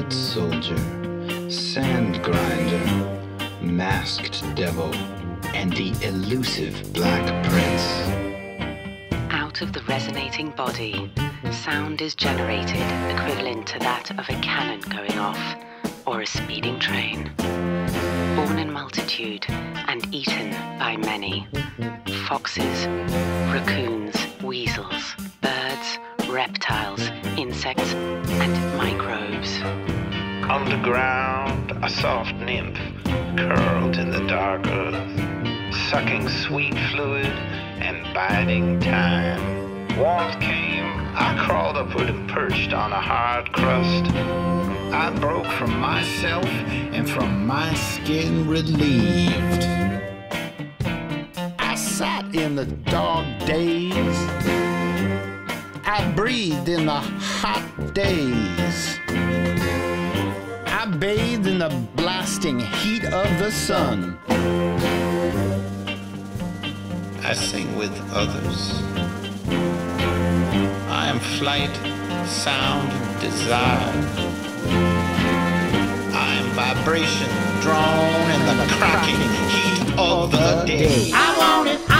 foot soldier, sand grinder, masked devil, and the elusive Black Prince. Out of the resonating body, sound is generated equivalent to that of a cannon going off or a speeding train. Born in multitude and eaten by many. Foxes, raccoons, weasels, birds, reptiles, insects, and microbes. Underground, a soft nymph curled in the dark earth, sucking sweet fluid and biding time. Warmth came, I crawled upward and perched on a hard crust. I broke from myself and from my skin relieved. I sat in the dog days. I breathed in the hot days. I bathed in the blasting heat of the sun. I sing with others. I am flight, sound, desire. I am vibration drawn in the cracking heat of the day. I want it.